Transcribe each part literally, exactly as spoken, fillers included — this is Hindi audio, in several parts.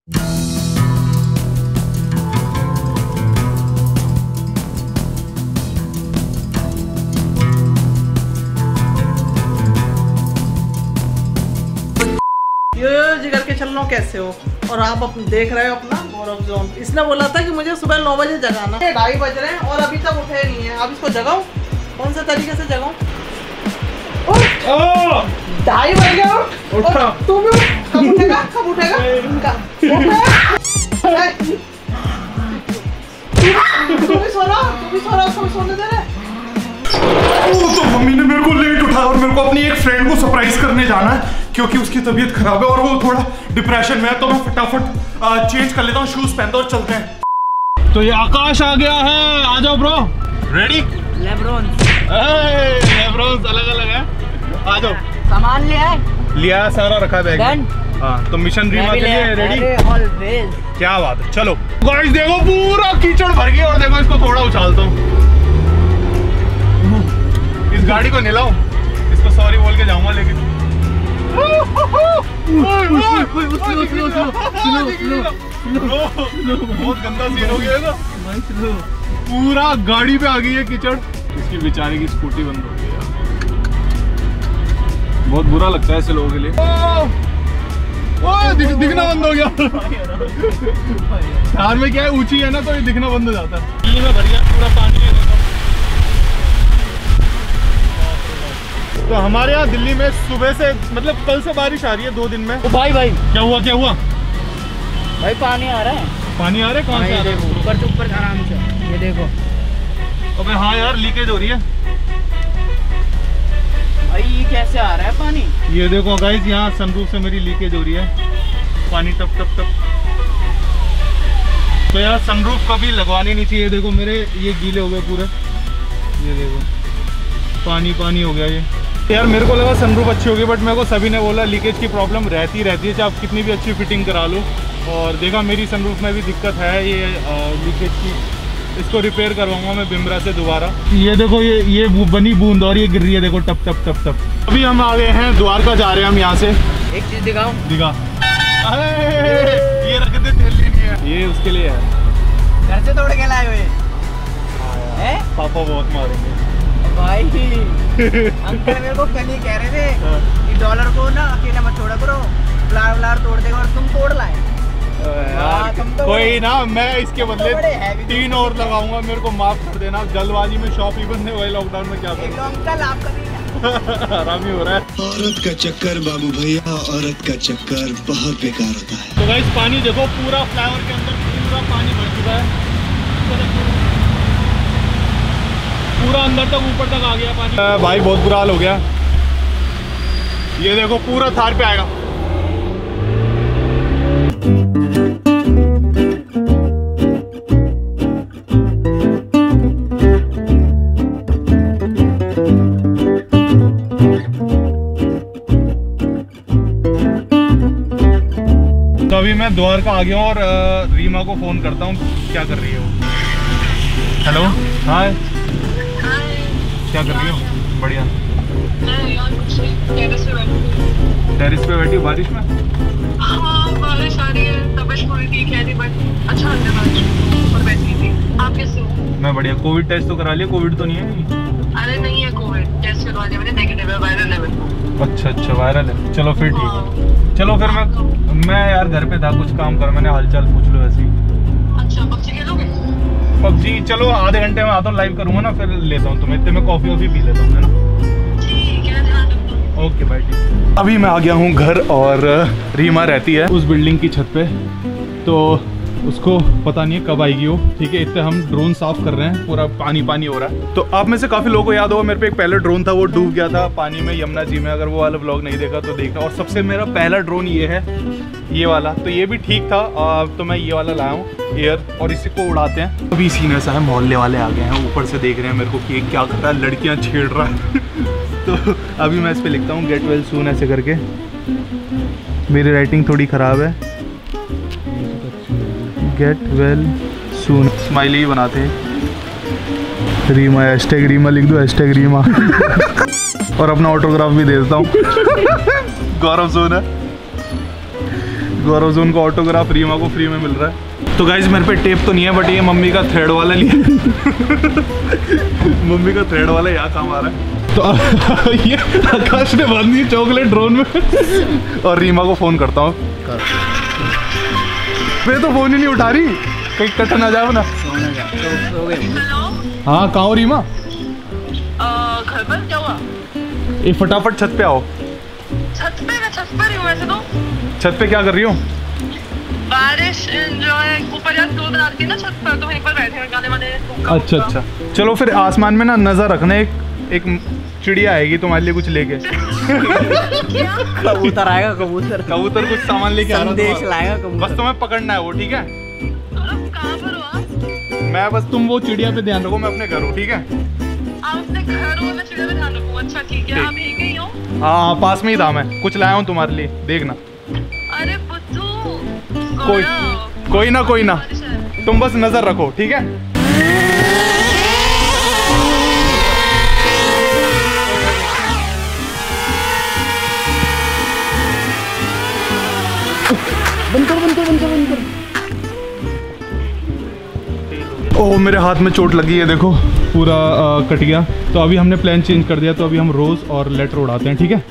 यो यो जी करके चल रहा हूँ, कैसे हो? और आप अपने देख रहे हो अपना गौरव जोन। इसने बोला था कि मुझे सुबह नौ बजे जगाना है, ढाई बज रहे हैं और अभी तक उठे नहीं है। अब इसको जगाऊं? कौन से तरीके से जगाऊं? ढाई बज गया, उठ। तू भी उठ। कब उठेगा? कब उठेगा? तू भी सो रहा, तू भी सो रहा, उसको भी सोने दे रहे। तो मम्मी ने मेरे को लेट उठाया और मेरे को अपनी एक फ्रेंड को सरप्राइज करने जाना है क्योंकि उसकी तबीयत खराब है और वो थोड़ा डिप्रेशन में है। तो मैं फटाफट चेंज कर लेता हूँ, शूज पहनता हूँ और चलते हैं। तो ये आकाश आ गया है, आ जाओ ब्रो। रेडी? लेब्रॉन्स लेब्रॉन्स अलग अलग है, आ जाओ। सामान ले आए? लिया, सारा रखा बैग। हाँ तो मिशन रीमा के लिए रेडी? क्या बात है, चलो। गाइस देखो पूरा कीचड़ भर गया और देखो इसको थोड़ा उछालता हूँ। इस गाड़ी को निलाऊं, इसको सॉरी बोल के जाऊंगा लेकिन बहुत गंदा सीन हो गया ना, पूरा गाड़ी पे आ गई है कीचड़। इसकी बेचारे की स्कूटी बंद हो गई यार, बहुत बुरा लगता है ऐसे लोगों के लिए। ओह दिख, दिखना बंद हो गया। कार में क्या है, ऊंची है ना तो ये दिखना बंद हो जाता है। दिल्ली में भर गया पूरा पानी है। तो हमारे यहाँ दिल्ली में सुबह से मतलब कल से बारिश आ रही है दो दिन में। ओ भाई भाई क्या हुआ क्या हुआ भाई? पानी आ रहा है। पानी आ रहा है? कौन सा? देखो ऊपर से ऊपर आराम से, ये देखो। अबे हाँ यार, लीकेज हो रही है भाई। ये कैसे आ रहा है पानी? ये देखो गाइस, यहाँ सनरूफ से मेरी लीकेज हो रही है, पानी टप टप टप। तो यार सनरूफ कभी लगवानी नहीं चाहिए। देखो मेरे ये गीले हो गए पूरे, ये देखो पानी पानी हो गया ये। यार मेरे को लगा सनरूफ अच्छी होगी, बट मेरे को सभी ने बोला लीकेज की प्रॉब्लम रहती रहती है, चाहे आप कितनी भी अच्छी फिटिंग करा लो। और देखा मेरी सनरूफ में भी दिक्कत है ये लीकेज की। इसको रिपेयर करवाऊंगा मैं बिमरा से दोबारा। ये देखो ये ये बनी बूंद और ये गिर रही है, देखो टप टप टप टप। अभी हम आ गए हैं द्वारका, जा रहे हैं हम यहाँ से। एक चीज दिखाऊं? दिखा। ये रख दे, थैली नहीं है ये, उसके लिए है। घर से तोड़ के लाए हुए हैं? पापा बहुत मारेंगे भाई। अंकल मेरे को कल ही कह रहे थे कि डॉलर को ना अकेले मत छोड़ा करो, फ्लावर फ्लावर तोड़ देगा, और तुम तोड़ लाए यार। तो कोई ना, मैं इसके बदले तीन और लगाऊंगा, मेरे को माफ कर देना। जल्दबाजी में शॉप ही बंद है, वही लॉकडाउन में क्या करूं। अंकल आपका आराम ही हो रहा है। औरत का चक्कर बाबू भैया, औरत का चक्कर बहुत बेकार होता है। तो गाइस पानी देखो, पूरा फ्लावर के अंदर पूरा पानी भर चुका है, पूरा अंदर तक ऊपर तक आ गया पानी। भाई बहुत बुरा हाल हो गया। ये देखो पूरा थार पे आएगा। तो अभी मैं द्वारका आ गया और रीमा को फोन करता हूँ, क्या कर रही है वो। हेलो, हाय, क्या कर रही हो? बढ़िया। टेरिस पे बैठी हो बारिश में? हाँ बारिश आ रही है, तबियत थोड़ी ठीक है नहीं, बट अच्छा अंदर और बैठी थी। आप कैसे हो? मैं बढ़िया। कोविड टेस्ट तो करा लिया? कोविड तो नहीं है? अरे नहीं है, कोविड टेस्ट करवा लिया मैंने, नेगेटिव है, वायरल है। अच्छा अच्छा वायरल है, चलो फिर ठीक है। चलो फिर मैं मैं यार घर पे था, कुछ काम कर, मैंने हालचाल पूछ लो ऐसे ही। अच्छा पबजी खेलोगे? पबजी चलो आधे घंटे में आता हूँ, लाइव करूँगा ना, फिर लेता हूँ तुम्हें। इतने में कॉफी वॉफी पी लेता हूँ, है ना? ठीक है, ध्यान रखना। ओके बाय, ठीक। अभी मैं आ गया हूँ घर और रीमा रहती है उस बिल्डिंग की छत पे, तो उसको पता नहीं है कब आएगी वो। ठीक है, इतने हम ड्रोन साफ कर रहे हैं, पूरा पानी पानी हो रहा है। तो आप में से काफी लोगों को याद होगा, मेरे पे एक पहला ड्रोन था, वो डूब गया था पानी में यमुना जी में। अगर वो वाला व्लॉग नहीं देखा तो देखना। और सबसे मेरा पहला ड्रोन ये है, ये वाला। तो ये भी ठीक था, तो मैं ये वाला लाया हूँ एयर, और इसी को उड़ाते हैं। अभी सीन ऐसा है, मोहल्ले वाले आ गए हैं, ऊपर से देख रहे हैं मेरे को कि क्या कर रहा है, लड़कियाँ छेड़ रहा है। तो अभी मैं इस पर लिखता हूँ गेट वेल सून ऐसे करके। मेरी राइटिंग थोड़ी ख़राब है, गेट वेल सून स्माइली बनाते हैं। रीमा, हैशटैग रीमा लिख दो, हैशटैग रीमा। और अपना ऑटोग्राफ भी दे देता हूँ। गौरव सोना, गौरव जोन का ऑटोग्राफ रीमा को फ्री में मिल रहा है। तो गाइज मेरे पे टेप तो नहीं है, बट ये मम्मी का थ्रेड वाला लिया मम्मी का थ्रेड वाला यहाँ काम आ रहा है। तो ये आकाश ने बांध दी चॉकलेट ड्रोन में और रीमा को फोन करता हूँ। मैं तो फोन ही नहीं उठा रही, कहीं कट ना जाओ ना। हेलो। हाँ कहाँ हो रीमा? घर पर क्या हुआ? ये फटाफट छत पे आओ। छत पे? मैं छत पर ही हूँ वैसे तो। छत पे क्या कर रही हो? बारिश जो है ऊपर यार दो बना रही थी ना छत पर, तो वहीं पर बैठे हैं गाने वाने। अच्छा अच्छा, चलो फिर आसमान में ना नजर रखना, एक एक चिड़िया आएगी तुम्हारे लिए कुछ लेके। कबूतर आएगा, कबूतर कबूतर कुछ सामान लेके आ रहा है, संदेश लाएगा कबूतर। बस तुम्हें पकड़ना है वो, ठीक है? कहाँ पर हो आप? मैं बस, तुम वो चिड़िया पे ध्यान रखो, मैं अपने घर हूँ, ठीक है? आप अपने घर हो, मैं चिड़िया पे ध्यान रखूँ। अच्छा ठीक है, आप यहीं कहीं हो? हाँ पास में ही था, मैं कुछ लाया हूँ तुम्हारे लिए, देखना। अरे बुद्धू, कोई कोई ना कोई ना, तुम बस नजर रखो, ठीक है? बंद कर बंद कर बंद कर बंद कर। ओह मेरे हाथ में चोट लगी है, देखो पूरा आ, कट गया। तो अभी हमने प्लान चेंज कर दिया, तो अभी हम रोज और लेटर उड़ाते हैं, ठीक है?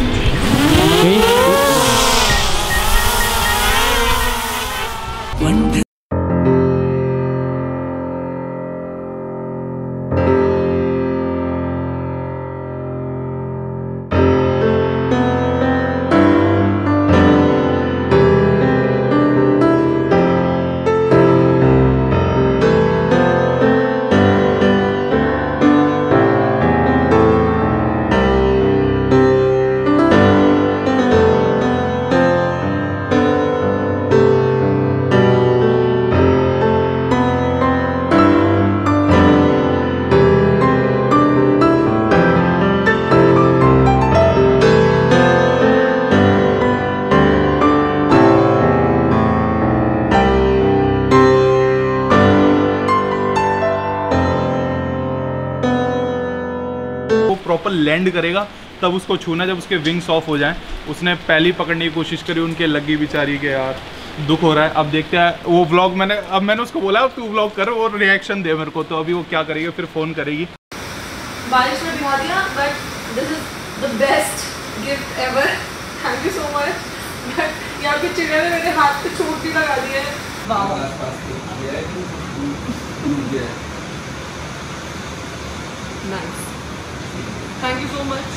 प्रॉपर लैंड करेगा तब उसको छूना, जब उसके विंग्स ऑफ हो जाएं। उसने पहली पकड़ने की कोशिश करी, उनके लगी बेचारी के, यार दुख हो रहा है। अब देखते हैं वो व्लॉग, मैंने अब मैंने उसको बोला तू व्लॉग कर और रिएक्शन दे मेरे को, तो अभी वो क्या करेगी, फिर फ़ोन करेगी। बारिश में भिगा दिया, but this is the best gift ever, thank you so much. But यहाँ पे चिड़िया ने मेरे हाथ पे चोट भी लगा दी है। Nice, thank you so much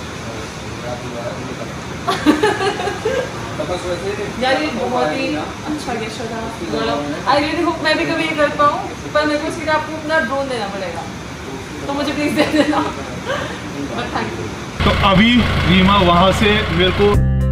यार, ये बहुत ही अच्छा गिफ्ट था। आई रियली होप मैं भी कभी ये कर पाऊँ, पर मेरे को इसके लिए आपको अपना ड्रोन देना पड़ेगा, तो मुझे प्लीज दे देना। But thank you. तो अभी रीमा वहाँ से मेरे को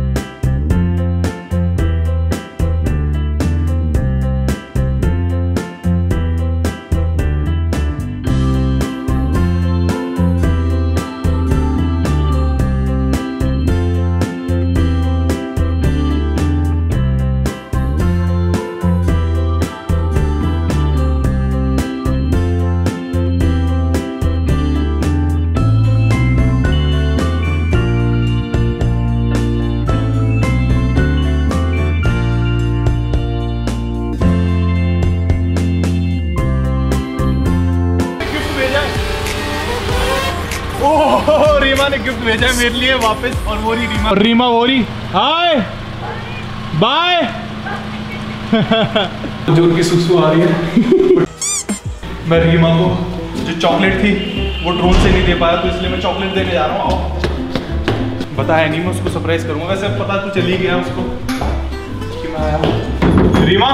रीमा ने गिफ्ट भेजा है मेरे लिए वापस, और वो रही रीमा, और रीमा वो रही, हाय बाय। जो उनकी सुसु आ रही है। मैं रीमा को जो चॉकलेट थी वो ड्रोन से नहीं दे पाया, तो इसलिए मैं चॉकलेट देने जा रहा हूँ। बताया नहीं, मैं उसको सरप्राइज करूंगा, वैसे पता तो चली गया उसको कि मैं आया। रीमा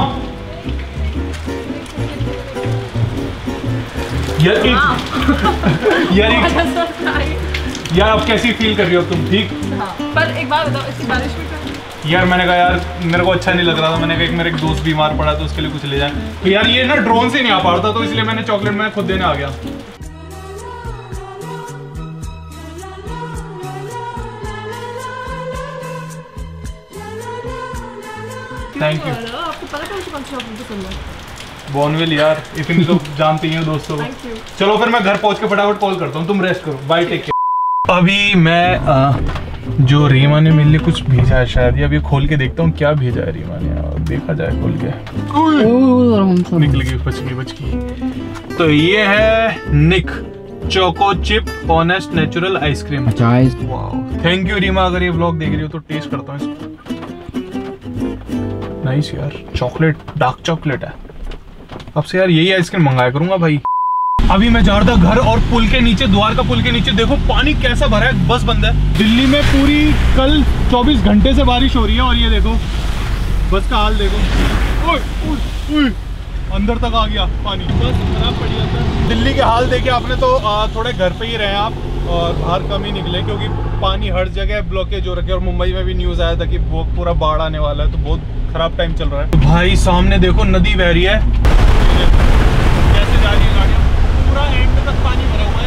यार एक यार एक यार अब कैसी फील कर रही हो तुम? ठीक? हाँ, पर एक बार बताओ, इसी बारिश में क्या? यार मैंने कहा यार मेरे को अच्छा नहीं लग रहा था, मैंने कहा एक मेरे एक दोस्त बीमार पड़ा तो उसके लिए कुछ ले जाए, तो यार ये ना ड्रोन से नहीं आ पा रहा था, तो इसलिए मैंने चॉकलेट मैं खुद देने आ गया। Thank you. आपको पता है कौन सी चॉकलेट पसंद है? बॉर्नविल यार, इतनी तो जानती ही हो दोस्तों को। Thank you. चलो फिर मैं घर पहुंच के फटाफट कॉल करता हूँ, तुम रेस्ट करो, बाय टेक केयर। अभी मैं आ, जो रीमा ने मेरे लिए कुछ भेजा है शायद, या अभी खोल के देखता हूँ क्या भेजा है रीमा ने, और देखा जाए खोल के। निकल गई, बच गई बच गई। तो ये है Nic choco chip honest natural ice cream. Thank you Reema, अगर ये व्लॉग देख रही हो तो टेस्ट करता हूँ इसको। नाइस यार, चॉकलेट, डार्क चॉकलेट है। अब से यार यही आइसक्रीम मंगाया करूंगा भाई। अभी मैं जा रहा था घर और पुल के नीचे, द्वार का पुल के नीचे देखो पानी कैसा भरा है, बस बंद है। दिल्ली में पूरी कल चौबीस घंटे से बारिश हो रही है और ये देखो बस का हाल देखो। ओए, ओए, ओए, अंदर तक आ गया पानी, बस खराब पड़ गया था। दिल्ली के हाल देखे आपने तो आ, थोड़े घर पे ही रहे आप और बाहर कम ही निकले, क्योंकि पानी हर जगह ब्लॉकेज हो रखे। और मुंबई में भी न्यूज़ आया था कि वो पूरा बाढ़ आने वाला है, तो बहुत खराब टाइम चल रहा है। तो भाई सामने देखो नदी बह रही है, कैसे जा रही है गाड़ियाँ, पूरा एंड तक पानी भरा हुआ है।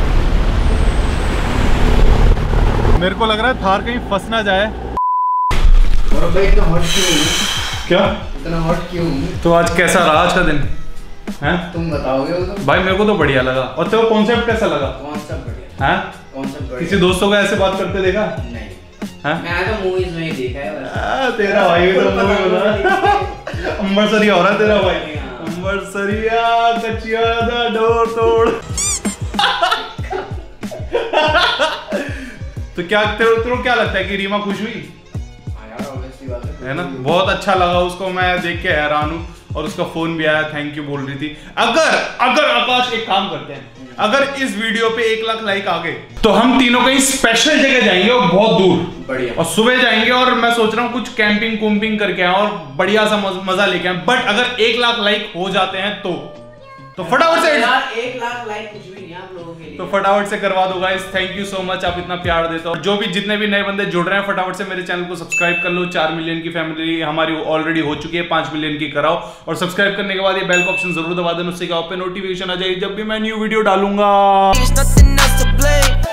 मेरे को लग रहा है थार कहीं फंस ना जाए। और भाई इतना हॉट क्यों? क्या इतना हॉट क्यों? तो आज कैसा रहा आज का दिन है? तुम बताओगे वो तो। भाई मेरे को तो बढ़िया लगा। और तेरे को कॉन्सेप्ट कैसा लगा? कॉन्सेप्ट बढ़िया है? कॉन्सेप्ट बढ़िया। किसी दोस्तों को ऐसे बात करते देखा? नहीं है? मैं तो मूवीज में ही देखा है बस। आ, तेरा भाई तो अंबरसरिया हो रहा है तेरा भाई। अंबरसरिया कचिया दा डोर तोड़। तो क्या तेरे को क्या लगता है कि रीमा खुश हुई? है ना, बहुत अच्छा लगा उसको, मैं देख के हैरान हूँ। और उसका फोन भी आया, थैंक यू बोल रही थी। अगर अगर आकाश एक काम करते हैं, अगर इस वीडियो पे एक लाख लाइक आ गए तो हम तीनों कहीं स्पेशल जगह जाएंगे और बहुत दूर, बढ़िया, और सुबह जाएंगे। और मैं सोच रहा हूँ कुछ कैंपिंग कुम्पिंग करके आए और बढ़िया सा मजा लेके आए। बट अगर एक लाख लाइक हो जाते हैं तो तो फटाफट से यार एक लाख लाइक कुछ भी नहीं आप लोगों के लिए, तो फटाफट से करवा दो guys. Thank you so much, आप इतना प्यार देते हो। जो भी जितने भी नए बंदे जुड़ रहे हैं फटाफट से मेरे चैनल को सब्सक्राइब कर लो। चार मिलियन की फैमिली हमारी ऑलरेडी हो चुकी है, पांच मिलियन की कराओ। और सब्सक्राइब करने के बाद ये बेल का ऑप्शन जरूर दबा देना, उससे क्या पे नोटिफिकेशन आ जाए जब भी मैं न्यू वीडियो डालूंगा।